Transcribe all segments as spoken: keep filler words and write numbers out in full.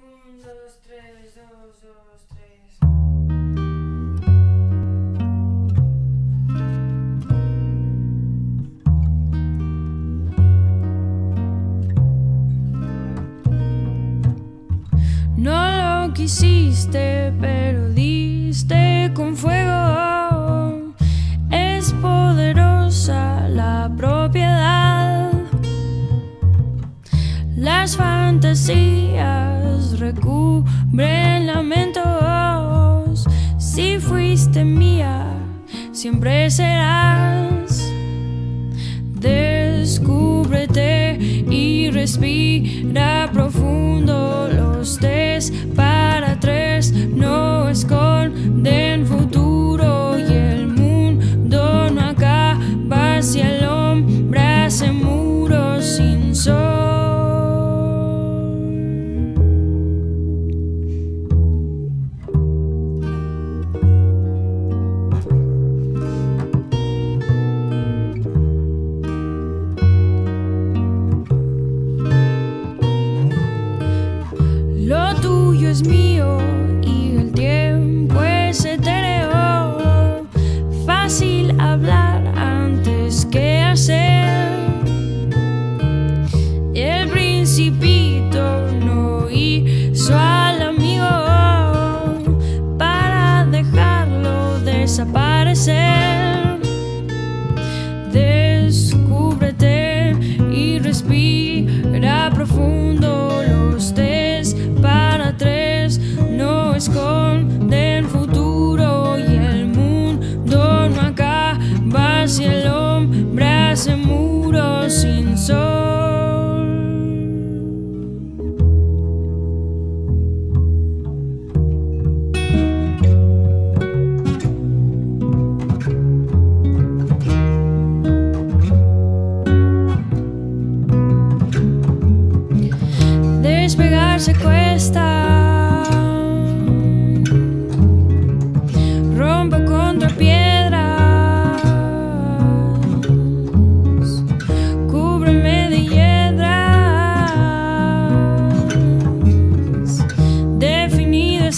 Un, dos, tres, dos, dos, tres. No lo quisiste, pero diste con fuego. Es poderosa la propiedad. Las fantasías recubren lamentos. Si fuiste mía, siempre serás. Descúbrete y respira profundo. Los test para tres no esconden futuro, y el mundo no acaba si el hombre hace muros sin sol. Lo tuyo es mío y el tiempo es etéreo. Fácil hablar antes que hacer. El principito no hizo al amigo para dejarlo desaparecer. Descúbrete y respira profundo. Los test para tres no esconden futuro, y el mundo no acaba si el hombre hace muros sin sol. Despegarse cuesta, rompo contra piedras, cúbreme de hiedras, definidas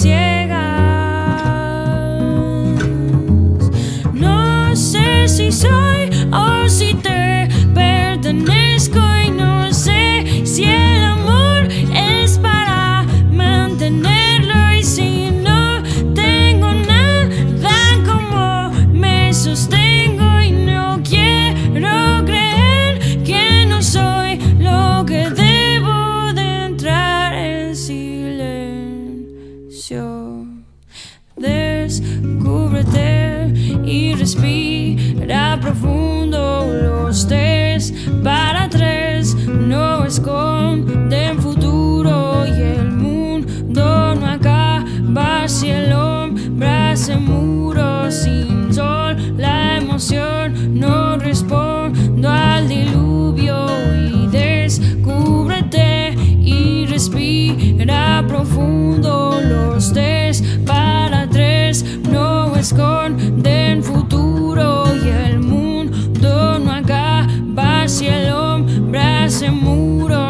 ciegas. No sé si soy o si te pertenezco, y no sé si el amor es para mantenerlo, y si no tengo nada como me sostengo, y no quiero creer que no soy lo que debo de entrar en silencio. Descúbrete y respira profundo. Los test para tres no esconden futuro, y el mundo no acaba si el hombre hace muros sin sol. La emoción no respondo al diluvio, y descúbrete y respira profundo. Los test para tres no esconden futuro, y el mundo no acaba si el hombre hace muros.